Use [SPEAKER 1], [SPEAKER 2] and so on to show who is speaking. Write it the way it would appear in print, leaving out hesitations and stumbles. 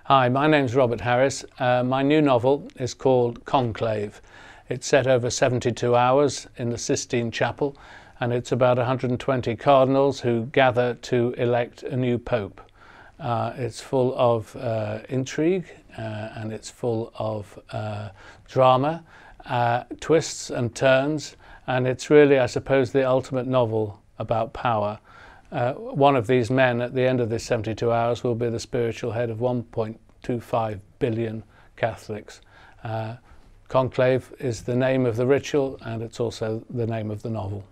[SPEAKER 1] Hi, my name's Robert Harris. My new novel is called Conclave. It's set over 72 hours in the Sistine Chapel, and it's about 120 cardinals who gather to elect a new pope. It's full of intrigue and it's full of drama, twists and turns, and it's really, I suppose, the ultimate novel about power. One of these men at the end of this 72 hours will be the spiritual head of 1.25 billion Catholics. Conclave is the name of the ritual, and it's also the name of the novel.